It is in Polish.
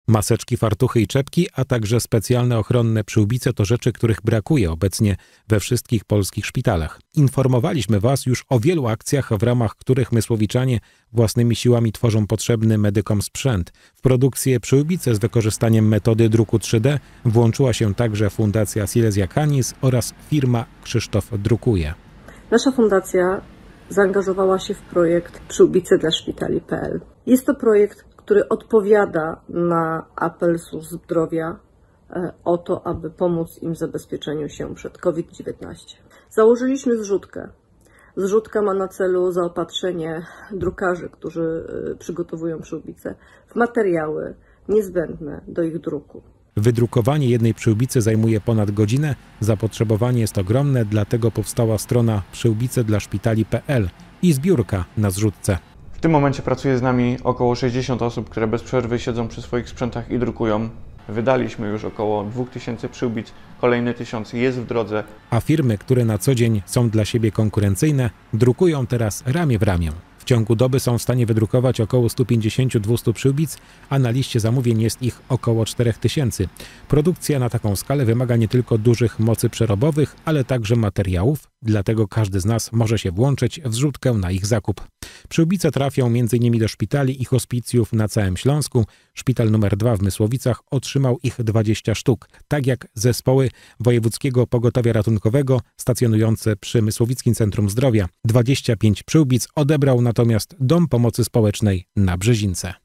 Maseczki, fartuchy i czepki, a także specjalne ochronne przyłbice to rzeczy, których brakuje obecnie we wszystkich polskich szpitalach. Informowaliśmy Was już o wielu akcjach, w ramach których mysłowiczanie własnymi siłami tworzą potrzebny medykom sprzęt. W produkcję przyłbice z wykorzystaniem metody druku 3D włączyła się także Fundacja Silesia Canis oraz firma Krzysztof Drukuje. Nasza fundacja zaangażowała się w projekt Przyłbice dla szpitali.pl. Jest to projekt, który odpowiada na apel służb zdrowia o to, aby pomóc im w zabezpieczeniu się przed COVID-19. Założyliśmy zrzutkę. Zrzutka ma na celu zaopatrzenie drukarzy, którzy przygotowują przyłbice, w materiały niezbędne do ich druku. Wydrukowanie jednej przyłbicy zajmuje ponad godzinę, zapotrzebowanie jest ogromne, dlatego powstała strona przyłbicedlaszpitali.pl i zbiórka na zrzutce. W tym momencie pracuje z nami około 60 osób, które bez przerwy siedzą przy swoich sprzętach i drukują. Wydaliśmy już około 2000 przyłbic, kolejny 1000 jest w drodze. A firmy, które na co dzień są dla siebie konkurencyjne, drukują teraz ramię w ramię. W ciągu doby są w stanie wydrukować około 150-200 przyłbic, a na liście zamówień jest ich około 4000. Produkcja na taką skalę wymaga nie tylko dużych mocy przerobowych, ale także materiałów, dlatego każdy z nas może się włączyć w zrzutkę na ich zakup. Przyłbice trafią m.in. do szpitali i hospicjów na całym Śląsku. Szpital nr 2 w Mysłowicach otrzymał ich 20 sztuk, tak jak zespoły Wojewódzkiego Pogotowia Ratunkowego stacjonujące przy Mysłowickim Centrum Zdrowia. 25 przyłbic odebrał natomiast Dom Pomocy Społecznej na Brzezince.